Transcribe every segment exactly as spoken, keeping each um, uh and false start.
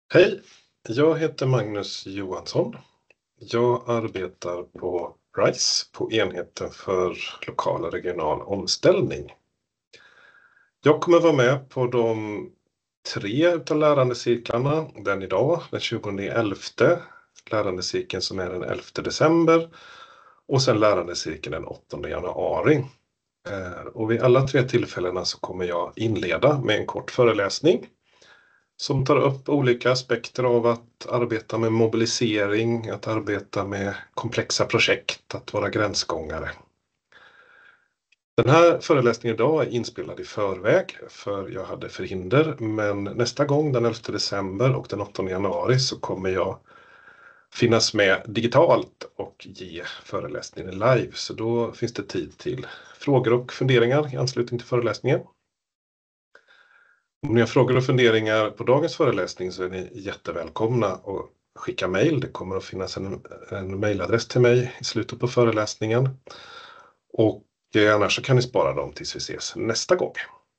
Hej, jag heter Magnus Johansson. Jag arbetar på RISE på enheten för lokal och regional omställning. Jag kommer vara med på de tre utav lärandecirklarna, den idag, den tjugonde elfte, lärandecirkeln som är den elfte december och sen lärandecirkeln den åttonde januari. Och vid alla tre tillfällena så kommer jag inleda med en kort föreläsning som tar upp olika aspekter av att arbeta med mobilisering, att arbeta med komplexa projekt, att vara gränsgångare. Den här föreläsningen idag är inspelad i förväg för jag hade förhinder, men nästa gång den elfte december och den åttonde januari så kommer jag finnas med digitalt och ge föreläsningen live, så då finns det tid till frågor och funderingar i anslutning till föreläsningen. Om ni har frågor och funderingar på dagens föreläsning så är ni jättevälkomna att skicka mejl. Det kommer att finnas en, en mejladress till mig i slutet på föreläsningen. Och eh, annars så kan ni spara dem tills vi ses nästa gång.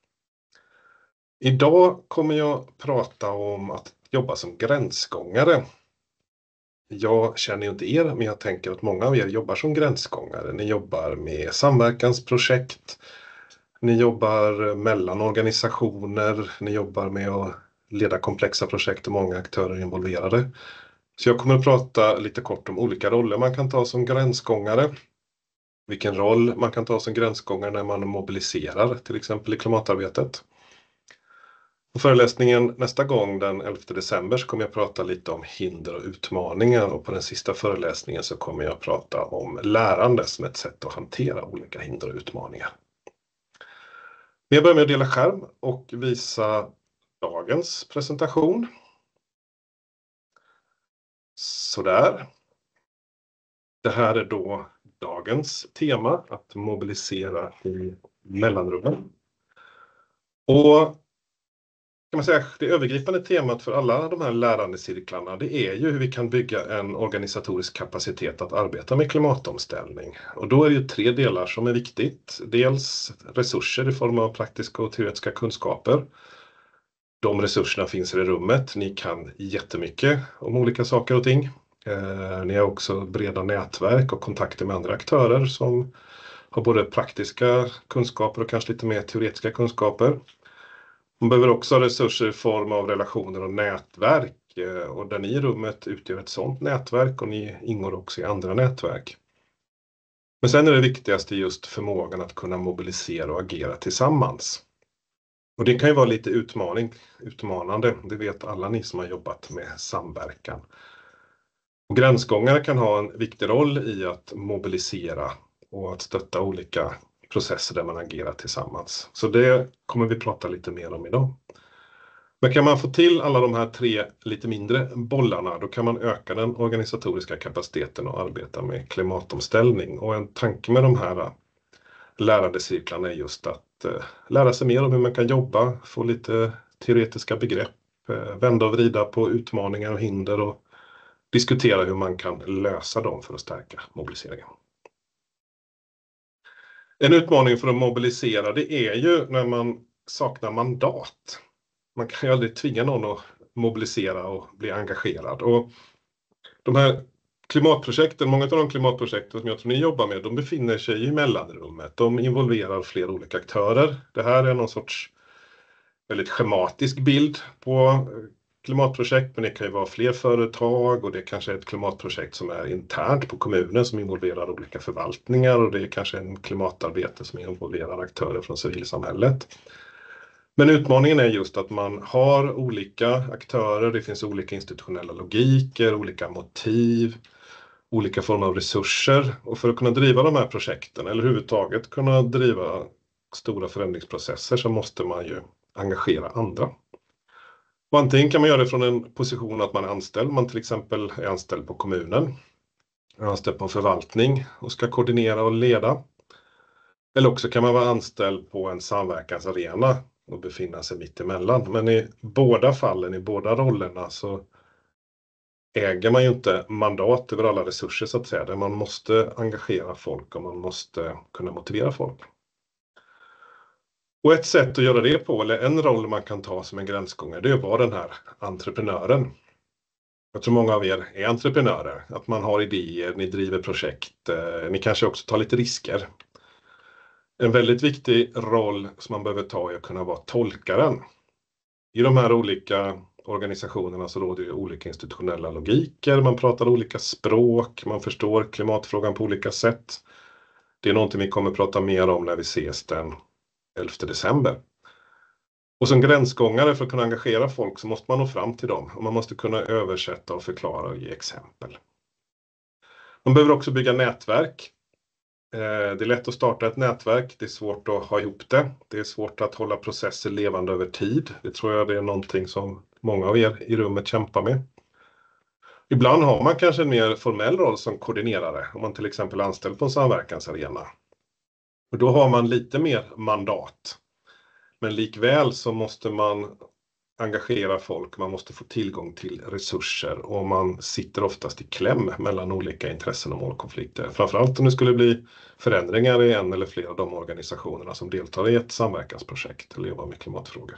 Idag kommer jag prata om att jobba som gränsgångare. Jag känner ju inte er, men jag tänker att många av er jobbar som gränsgångare. Ni jobbar med samverkansprojekt. Ni jobbar mellan organisationer, ni jobbar med att leda komplexa projekt och många aktörer involverade. Så jag kommer att prata lite kort om olika roller man kan ta som gränsgångare. Vilken roll man kan ta som gränsgångare när man mobiliserar, till exempel i klimatarbetet. På föreläsningen nästa gång den elfte december så kommer jag prata lite om hinder och utmaningar, och på den sista föreläsningen så kommer jag prata om lärande som ett sätt att hantera olika hinder och utmaningar. Jag börjar med att dela skärm och visa dagens presentation. Sådär. Det här är då dagens tema, att mobilisera i mellanrummen. Och kan man säga, det övergripande temat för alla de här lärandecirklarna, det är ju hur vi kan bygga en organisatorisk kapacitet att arbeta med klimatomställning. Och då är det ju tre delar som är viktigt. Dels resurser i form av praktiska och teoretiska kunskaper. De resurserna finns i rummet. Ni kan jättemycket om olika saker och ting. Eh, ni har också breda nätverk och kontakter med andra aktörer som har både praktiska kunskaper och kanske lite mer teoretiska kunskaper. Man behöver också ha resurser i form av relationer och nätverk, och där ni i rummet utgör ett sådant nätverk och ni ingår också i andra nätverk. Men sen är det viktigaste just förmågan att kunna mobilisera och agera tillsammans. Och det kan ju vara lite utmaning, utmanande, det vet alla ni som har jobbat med samverkan. Och gränsgångare kan ha en viktig roll i att mobilisera och att stötta olika processer där man agerar tillsammans. Så det kommer vi prata lite mer om idag. Men kan man få till alla de här tre lite mindre bollarna, då kan man öka den organisatoriska kapaciteten och arbeta med klimatomställning. Och en tanke med de här lärandecirklarna är just att eh, lära sig mer om hur man kan jobba, få lite teoretiska begrepp, eh, vända och vrida på utmaningar och hinder och diskutera hur man kan lösa dem för att stärka mobiliseringen. En utmaning för att mobilisera, det är ju när man saknar mandat. Man kan ju aldrig tvinga någon att mobilisera och bli engagerad. Och de här klimatprojekten, många av de klimatprojekten som jag tror ni jobbar med, de befinner sig i mellanrummet. De involverar flera olika aktörer. Det här är någon sorts väldigt schematisk bild på klimatprojekt, men det kan ju vara fler företag och det kanske är ett klimatprojekt som är internt på kommunen som involverar olika förvaltningar, och det är kanske en klimatarbete som involverar aktörer från civilsamhället. Men utmaningen är just att man har olika aktörer, det finns olika institutionella logiker, olika motiv, olika former av resurser, och för att kunna driva de här projekten eller överhuvudtaget kunna driva stora förändringsprocesser så måste man ju engagera andra. Och antingen kan man göra det från en position att man är anställd, man till exempel är anställd på kommunen, är anställd på en förvaltning och ska koordinera och leda. Eller också kan man vara anställd på en samverkansarena och befinna sig mitt emellan. Men i båda fallen, i båda rollerna, så äger man ju inte mandat över alla resurser så att säga. Där man måste engagera folk och man måste kunna motivera folk. Och ett sätt att göra det på, eller en roll man kan ta som en gränsgångare, det är att vara den här entreprenören. Jag tror många av er är entreprenörer, att man har idéer, ni driver projekt, eh, ni kanske också tar lite risker. En väldigt viktig roll som man behöver ta är att kunna vara tolkaren. I de här olika organisationerna så råder ju olika institutionella logiker, man pratar olika språk, man förstår klimatfrågan på olika sätt. Det är någonting vi kommer prata mer om när vi ses den elfte december. Och som gränsgångare för att kunna engagera folk så måste man nå fram till dem. Och man måste kunna översätta och förklara och ge exempel. Man behöver också bygga nätverk. Det är lätt att starta ett nätverk. Det är svårt att ha ihop det. Det är svårt att hålla processer levande över tid. Det tror jag det är någonting som många av er i rummet kämpar med. Ibland har man kanske en mer formell roll som koordinerare. Om man till exempel är anställd på en samverkansarena. Och då har man lite mer mandat. Men likväl så måste man engagera folk, man måste få tillgång till resurser och man sitter oftast i kläm mellan olika intressen och målkonflikter. Framförallt om det skulle bli förändringar i en eller flera av de organisationerna som deltar i ett samverkansprojekt eller jobbar med klimatfrågor.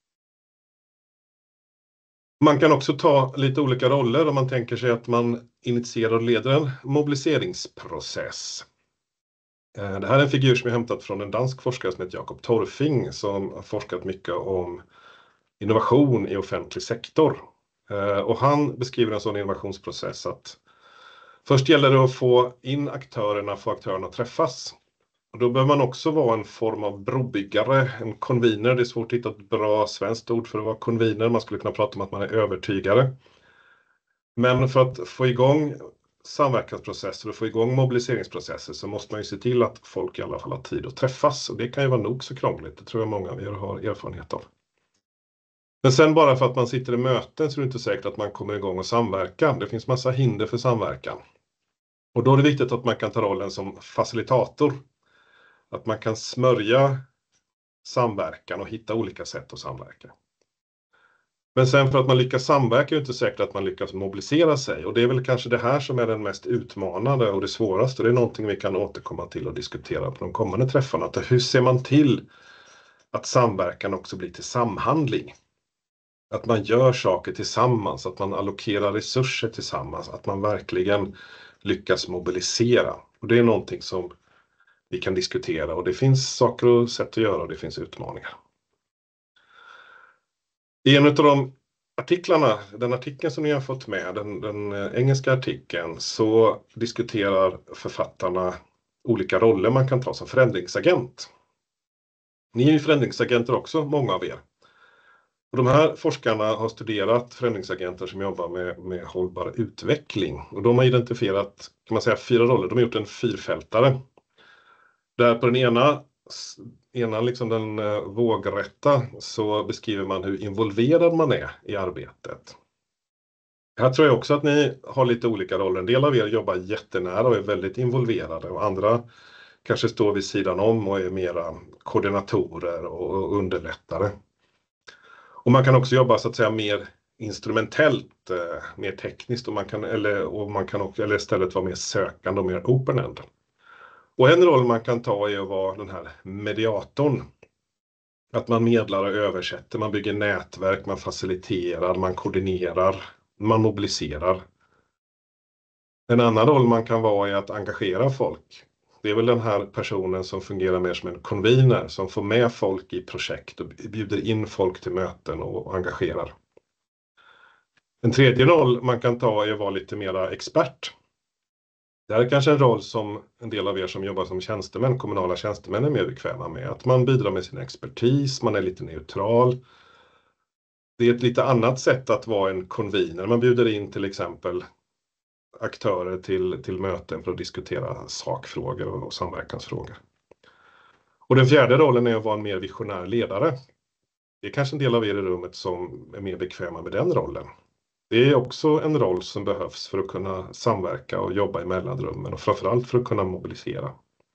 Man kan också ta lite olika roller om man tänker sig att man initierar och leder en mobiliseringsprocess. Det här är en figur som är hämtat från en dansk forskare som heter Jakob Torfing som har forskat mycket om innovation i offentlig sektor. Och han beskriver en sån innovationsprocess att först gäller det att få in aktörerna, få aktörerna att träffas. Och då behöver man också vara en form av brobyggare, en convener. Det är svårt att hitta ett bra svenskt ord för att vara convener. Man skulle kunna prata om att man är övertygare. Men för att få igång samverkansprocesser och få igång mobiliseringsprocesser så måste man ju se till att folk i alla fall har tid att träffas. Och det kan ju vara nog så krångligt, det tror jag många av er har erfarenhet av. Men sen bara för att man sitter i möten så är det inte säkert att man kommer igång och samverka. Det finns massa hinder för samverkan. Och då är det viktigt att man kan ta rollen som facilitator. Att man kan smörja samverkan och hitta olika sätt att samverka. Men sen för att man lyckas samverka är det inte säkert att man lyckas mobilisera sig. Och det är väl kanske det här som är den mest utmanande och det svåraste. Det är någonting vi kan återkomma till och diskutera på de kommande träffarna. Att hur ser man till att samverkan också blir till samhandling? Att man gör saker tillsammans, att man allokerar resurser tillsammans, att man verkligen lyckas mobilisera. Och det är någonting som vi kan diskutera och det finns saker och sätt att göra och det finns utmaningar. I en av de artiklarna, den artikeln som ni har fått med, den, den engelska artikeln, så diskuterar författarna olika roller man kan ta som förändringsagent. Ni är ju förändringsagenter också, många av er. Och de här forskarna har studerat förändringsagenter som jobbar med, med hållbar utveckling. Och de har identifierat, kan man säga, fyra roller. De har gjort en fyrfältare. Där på den ena, ena liksom den uh, vågrätta så beskriver man hur involverad man är i arbetet. Här tror jag också att ni har lite olika roller. En del av er jobbar jättenära och är väldigt involverade och andra kanske står vid sidan om och är mera koordinatorer och underlättare. Och man kan också jobba så att säga mer instrumentellt, eh, mer tekniskt och man kan, eller, och man kan också, eller istället vara mer sökande och mer open-end. Och en roll man kan ta är att vara den här mediatorn. Att man medlar och översätter, man bygger nätverk, man faciliterar, man koordinerar, man mobiliserar. En annan roll man kan vara är att engagera folk. Det är väl den här personen som fungerar mer som en convener, som får med folk i projekt och bjuder in folk till möten och engagerar. En tredje roll man kan ta är att vara lite mera expert. Det här är kanske en roll som en del av er som jobbar som tjänstemän, kommunala tjänstemän är mer bekväma med. Att man bidrar med sin expertis, man är lite neutral. Det är ett lite annat sätt att vara en convener. Man bjuder in till exempel aktörer till, till möten för att diskutera sakfrågor och samverkansfrågor. Och den fjärde rollen är att vara en mer visionär ledare. Det är kanske en del av er i rummet som är mer bekväma med den rollen. Det är också en roll som behövs för att kunna samverka och jobba i mellanrummen och framförallt för att kunna mobilisera.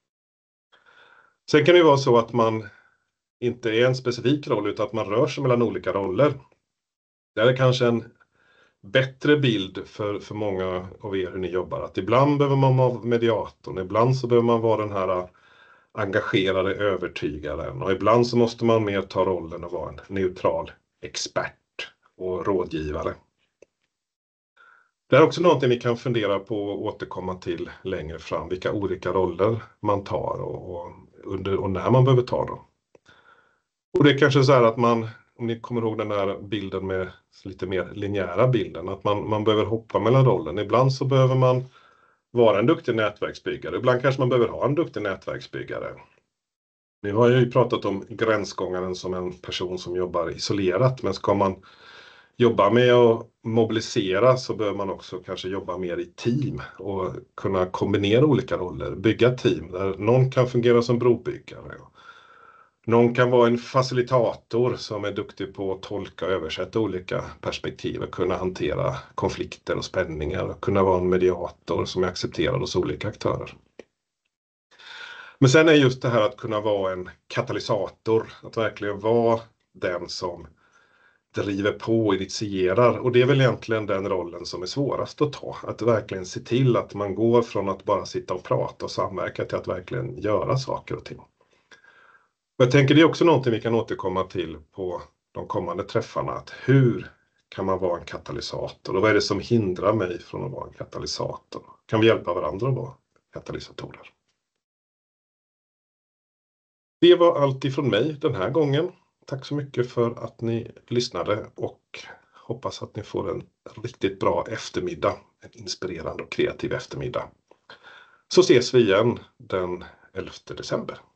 Sen kan det vara så att man inte är en specifik roll utan att man rör sig mellan olika roller. Det är kanske en bättre bild för, för många av er hur ni jobbar. Att ibland behöver man vara mediatorn, ibland så behöver man vara den här engagerade övertygaren. Och ibland så måste man mer ta rollen att vara en neutral expert och rådgivare. Det är också någonting vi kan fundera på och återkomma till längre fram. Vilka olika roller man tar och, och, under, och när man behöver ta dem. Och det är kanske så här att man, om ni kommer ihåg den här bilden med lite mer linjära bilden, att man, man behöver hoppa mellan rollen. Ibland så behöver man vara en duktig nätverksbyggare. Ibland kanske man behöver ha en duktig nätverksbyggare. Nu har jag ju pratat om gränsgångaren som en person som jobbar isolerat, men ska man jobba med att mobilisera så behöver man också kanske jobba mer i team och kunna kombinera olika roller, bygga team där någon kan fungera som brobyggare. Någon kan vara en facilitator som är duktig på att tolka och översätta olika perspektiv och kunna hantera konflikter och spänningar och kunna vara en mediator som är accepterad hos olika aktörer. Men sen är just det här att kunna vara en katalysator, att verkligen vara den som driver på och initierar. Och det är väl egentligen den rollen som är svårast att ta. Att verkligen se till att man går från att bara sitta och prata och samverka till att verkligen göra saker och ting. Och jag tänker det är också någonting vi kan återkomma till på de kommande träffarna. Att hur kan man vara en katalysator? Och vad är det som hindrar mig från att vara en katalysator? Kan vi hjälpa varandra att vara katalysatorer? Det var allt ifrån mig den här gången. Tack så mycket för att ni lyssnade och hoppas att ni får en riktigt bra eftermiddag. En inspirerande och kreativ eftermiddag. Så ses vi igen den elfte december.